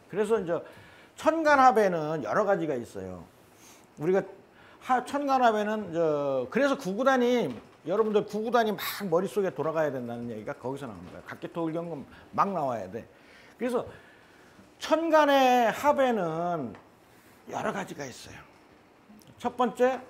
그래서 이제 천간합에는 여러 가지가 있어요. 우리가 천간합에는 그래서 구구단이 여러분들 구구단이 막 머릿속에 돌아가야 된다는 얘기가 거기서 나오는 거예요. 각기토일경금 막 나와야 돼. 그래서 천간의 합에는 여러 가지가 있어요. 첫 번째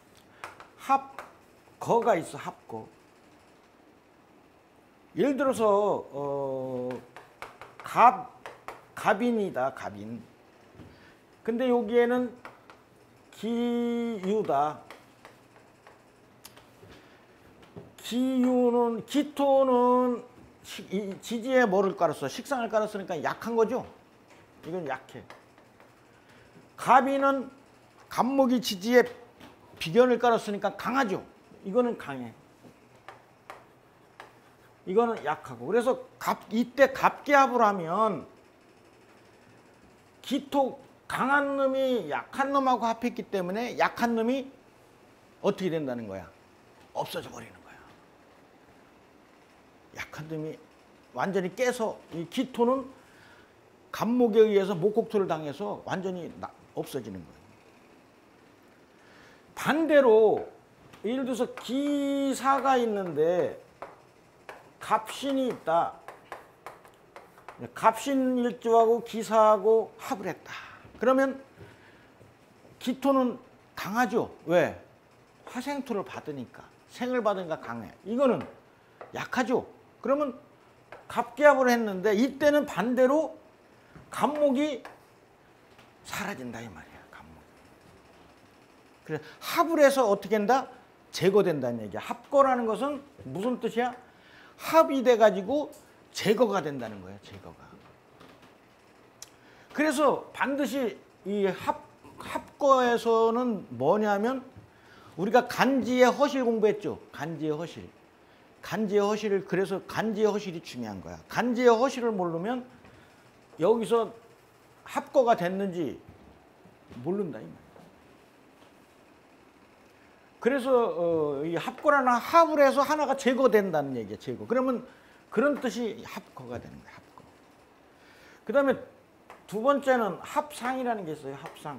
합거가 있어. 합거. 예를 들어서 갑인이다. 갑인. 근데 여기에는 기유다. 기유는 기토는 지지에 뭐를 깔았어? 식상을 깔았으니까 약한 거죠. 이건 약해. 갑인은 갑목이 지지에 비견을 깔았으니까 강하죠. 이거는 강해. 이거는 약하고. 그래서 이때 갑기합을 하면 기토 강한 놈이 약한 놈하고 합했기 때문에 약한 놈이 어떻게 된다는 거야? 없어져 버리는 거야. 약한 놈이 완전히 깨서 이 기토는 갑목에 의해서 목곡토를 당해서 완전히 없어지는 거예요. 반대로 예를 들어서 기사가 있는데 갑신이 있다. 갑신일주하고 기사하고 합을 했다. 그러면 기토는 강하죠. 왜? 화생토를 받으니까. 생을 받으니까 강해. 이거는 약하죠. 그러면 갑기합을 했는데 이때는 반대로 갑목이 사라진다 이 말이야. 갑목. 그래 합을 해서 어떻게 한다? 제거된다는 얘기야. 합거라는 것은 무슨 뜻이야? 합이 돼가지고 제거가 된다는 거예요. 제거가. 그래서 반드시 이 합거에서는 뭐냐면 우리가 간지의 허실 공부했죠. 간지의 허실. 간지의 허실을 그래서 간지의 허실이 중요한 거야. 간지의 허실을 모르면 여기서 합거가 됐는지 모른다 이 말이야. 그래서 이 합거라는 합을 해서 하나가 제거된다는 얘기야. 제거. 그러면 그런 뜻이 합거가 되는 거야. 합거. 그 다음에 두 번째는 합상이라는 게 있어요. 합상.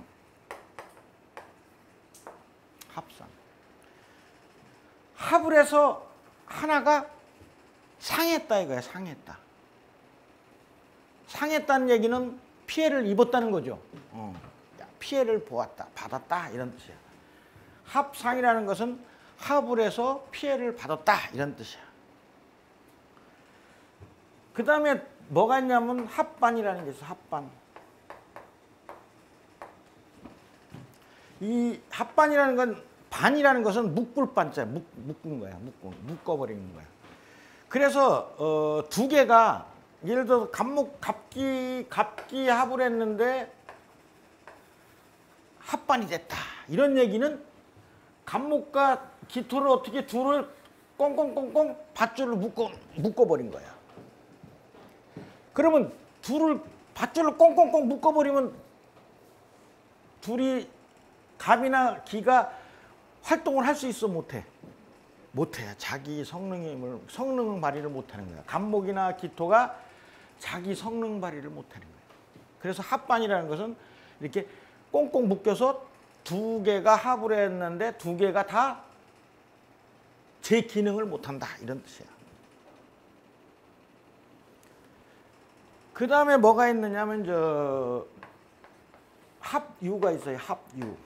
합상. 합을 해서 하나가 상했다 이거야. 상했다. 상했다는 얘기는 피해를 입었다는 거죠. 피해를 보았다. 받았다. 이런 뜻이야. 합상이라는 것은 합을 해서 피해를 받았다. 이런 뜻이야. 그 다음에 뭐가 있냐면 합반이라는 게 있어. 합반. 이 합반이라는 건 반이라는 것은 묶을 반자. 묶은 거야. 묶어버리는 거야. 그래서 두 개가 예를 들어서 갑기 합을 했는데 합반이 됐다. 이런 얘기는 갑목과 기토를 어떻게 둘을 꽁꽁꽁꽁 밧줄로 묶어버린 거야. 그러면 둘을 밧줄로 꽁꽁꽁 묶어버리면 둘이 갑이나 기가 활동을 할 수 있어? 못해? 못해. 자기 성능 발휘를 못하는 거야. 갑목이나 기토가 자기 성능 발휘를 못하는 거야. 그래서 합반이라는 것은 이렇게 꽁꽁 묶여서 두 개가 합을 했는데 두 개가 다 제 기능을 못한다. 이런 뜻이야. 그 다음에 뭐가 있느냐면 합유가 있어요. 합유.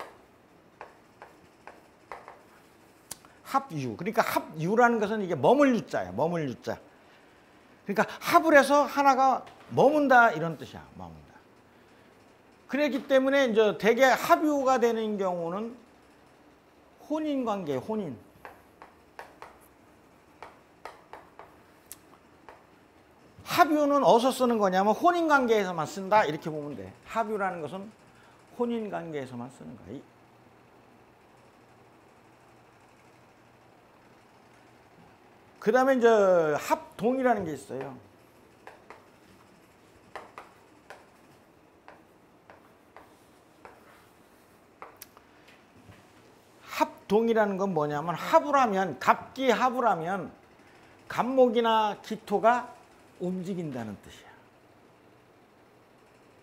합유. 그러니까 합유라는 것은 이게 머물 유자야. 머물 유자. 그러니까 합을 해서 하나가 머문다 이런 뜻이야. 머문다. 그렇기 때문에 이제 대개 합유가 되는 경우는 혼인 관계, 혼인. 합유는 어디서 쓰는 거냐면 혼인 관계에서만 쓴다 이렇게 보면 돼. 합유라는 것은 혼인 관계에서만 쓰는 거야. 그 다음에 이제 합동이라는 게 있어요. 합동이라는 건 뭐냐면 합을 하면 갑기 합을 하면 갑목이나 기토가 움직인다는 뜻이야.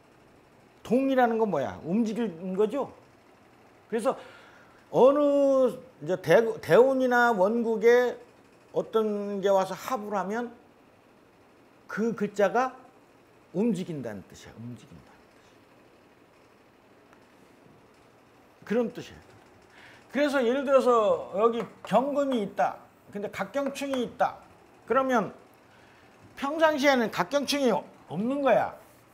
동이라는 건 뭐야? 움직이는 거죠. 그래서 어느 이제 대운이나 원국에 어떤 게 와서 합을 하면 그 글자가 움직인다는 뜻이야. 움직인다. 그런 뜻이에요. 그래서 예를 들어서 여기 경금이 있다. 근데 각경충이 있다. 그러면 평상시에는 각경충이 없는 거야.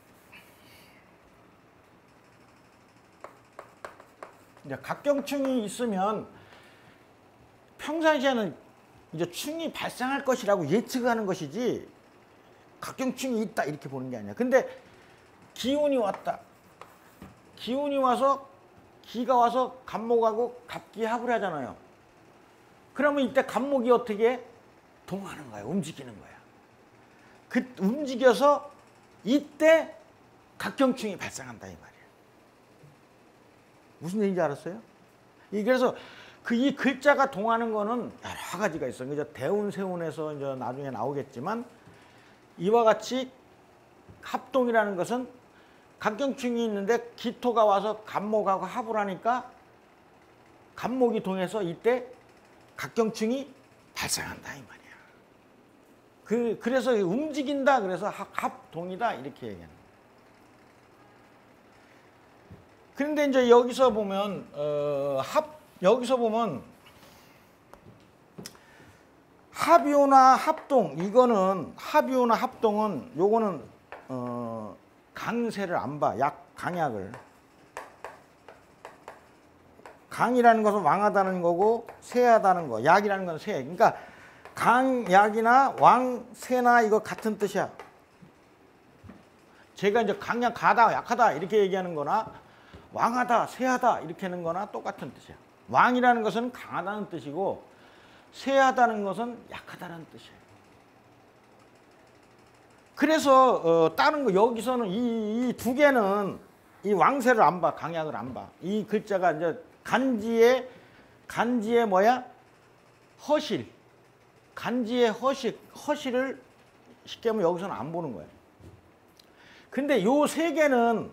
이제 각경충이 있으면 평상시에는 이제 충이 발생할 것이라고 예측하는 것이지 각경충이 있다 이렇게 보는 게 아니야. 근데 기운이 왔다. 기운이 와서 기가 와서 갑목하고 갑기합을 하잖아요. 그러면 이때 갑목이 어떻게 동하는 거야. 움직이는 거야. 그 움직여서 이때 각경충이 발생한다 이 말이야. 무슨 얘기인지 알았어요? 그래서 이 글자가 동하는 거는 여러 가지가 있어요. 이제 대운 세운에서 이제 나중에 나오겠지만 이와 같이 합동이라는 것은 각경충이 있는데 기토가 와서 갑목하고 합을 하니까 갑목이 동해서 이때 각경충이 발생한다 이 말이야. 그래서 움직인다 그래서 합동이다 이렇게 얘기하는 거예요. 그런데 이제 여기서 보면 여기서 보면 합유나 합동 이거는 합유나 합동은 요거는 강세를 안 봐. 강약을. 강이라는 것은 왕하다는 거고 세하다는 거. 약이라는 건 세. 그러니까 강약이나 왕세나 이거 같은 뜻이야. 제가 이제 강약하다, 약하다 이렇게 얘기하는 거나 왕하다, 세하다 이렇게 하는 거나 똑같은 뜻이야. 왕이라는 것은 강하다는 뜻이고 세하다는 것은 약하다는 뜻이에요. 그래서 다른 거 여기서는 이 두 개는 이 왕세를 안 봐, 강약을 안 봐. 이 글자가 이제 간지의 뭐야? 허실. 간지의 허실을 쉽게 하면 여기서는 안 보는 거예요. 근데 요 세 개는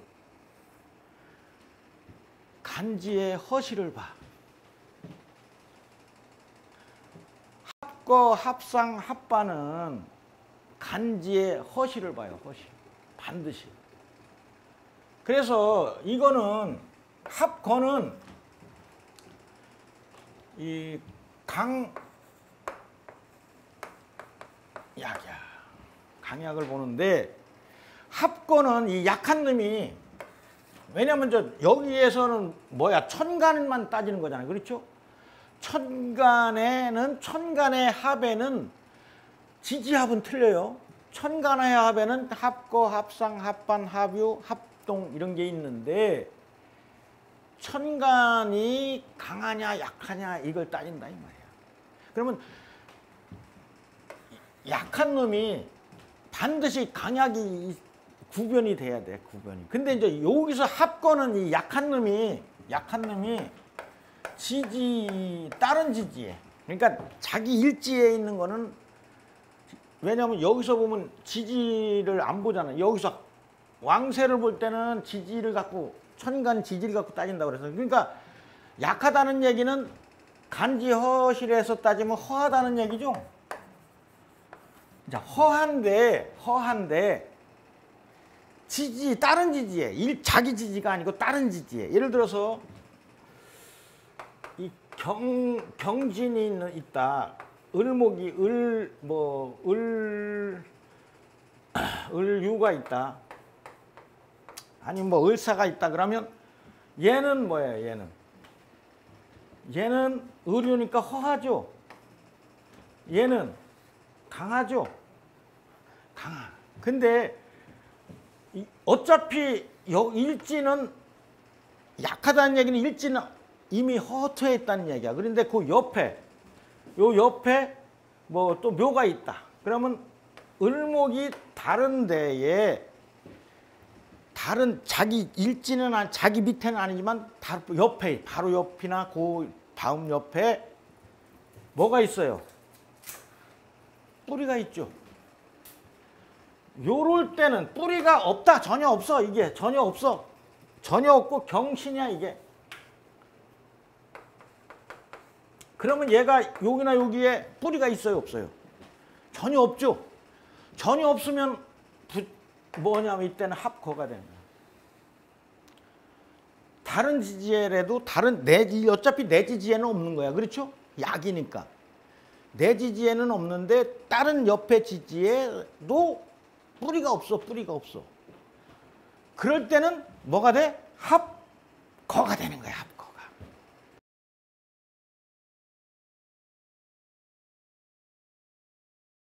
간지의 허실을 봐. 합거, 합상, 합반은 간지의 허실을 봐요. 허실. 반드시. 그래서 이거는 합거는 이 강약이야. 강약을 보는데 합거는 이 약한 놈이 왜냐면 여기에서는 뭐야 천간만 따지는 거잖아요. 그렇죠? 천간의 합에는 지지합은 틀려요. 천간의 합에는 합거, 합상, 합반, 합유, 합동 이런 게 있는데 천간이 강하냐 약하냐 이걸 따진다 이 말이야. 그러면 약한 놈이 반드시 강약이 구변이 돼야 돼. 구변이. 근데 이제 여기서 합거는 이 약한 놈이 다른 지지에 그러니까 자기 일지에 있는 거는 왜냐하면 여기서 보면 지지를 안 보잖아요. 여기서 왕세를 볼 때는 지지를 갖고 천간 지지를 갖고 따진다고 그래서 그러니까 약하다는 얘기는 간지 허실에서 따지면 허하다는 얘기죠. 자, 허한데 지지 다른 지지에 자기 지지가 아니고 다른 지지에 예를 들어서 이 경진이 있다. 을목이 을유가 있다. 아니면 뭐 을사가 있다. 그러면 얘는 뭐예요? 얘는 을유니까 허하죠. 얘는 강하죠. 강하. 근데 어차피 일지는 약하다는 얘기는 일지는 이미 허투해 있다는 얘기야. 그런데 그 옆에 뭐 또 묘가 있다. 그러면 을목이 다른 데에 다른 자기 일지는 자기 밑에는 아니지만 옆에 바로 옆이나 그 다음 옆에 뭐가 있어요? 뿌리가 있죠. 요럴 때는 뿌리가 없다. 전혀 없어. 이게 전혀 없어. 전혀 없고 경신이야 이게. 그러면 얘가 여기나 여기에 뿌리가 있어요 없어요? 전혀 없죠. 전혀 없으면 뭐냐면 이때는 합거가 되는 거야. 다른 지지에라도 다른 어차피 내 지지에는 없는 거야. 그렇죠? 약이니까. 내 지지에는 없는데 다른 옆에 지지에도 뿌리가 없어. 뿌리가 없어. 그럴 때는 뭐가 돼? 합거가 되는 거야.